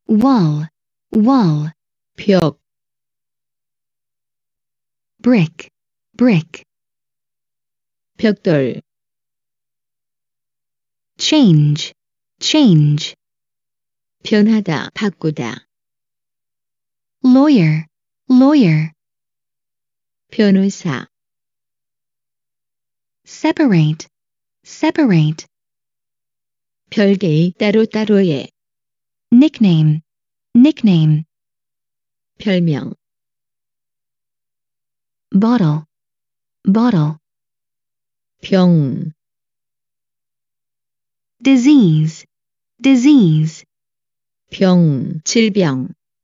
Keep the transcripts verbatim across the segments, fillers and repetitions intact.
wall, wall, 벽, brick, brick, 벽돌, change, change, 변하다, 바꾸다, lawyer, lawyer, 변호사, separate, separate, 별개의, 따로따로의, nickname, nickname, 별명, bottle, bottle, 병, disease, disease, 병, 질병,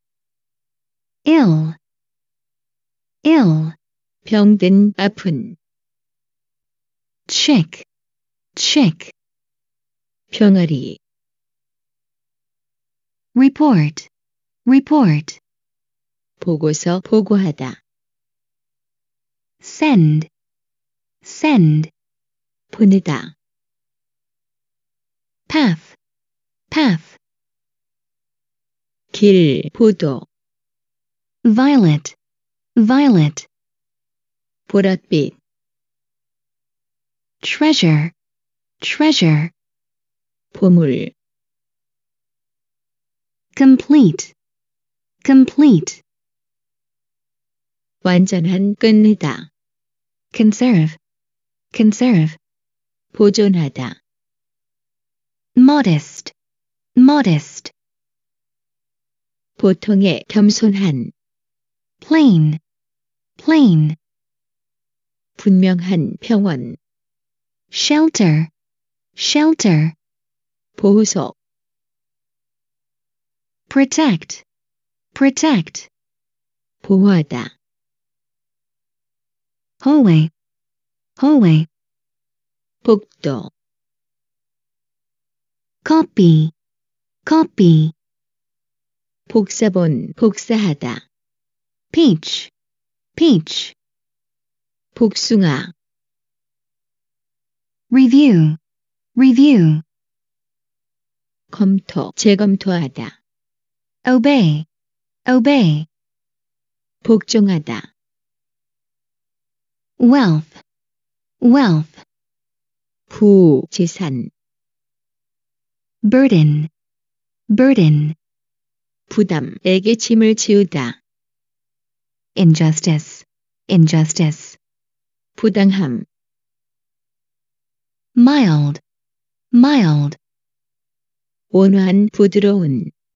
ill, ill, 병든, 아픈, chick, chick, 병아리, report, report, 보고서, 보고하다, send, send, 보내다, path, path, 길, 보도, violet, violet, 보랏빛, treasure, treasure, 보물, complete, complete, 완전한, 끝내다, conserve, conserve, 보존하다, modest, modest, 보통의, 겸손한, plain, plain, 분명한, 평원, shelter, shelter, 보호소, protect, protect, 보호하다, hallway, hallway, 복도, copy, copy, 복사본, 복사하다, peach, peach, 복숭아, review, review, 검토, 재검토하다, obey, obey, 복종하다, wealth, wealth, 부, 재산, burden, burden, 부담, 에게 짐을 지우다, injustice, injustice, 부당함, mild, mild, 온화한, 부드러운,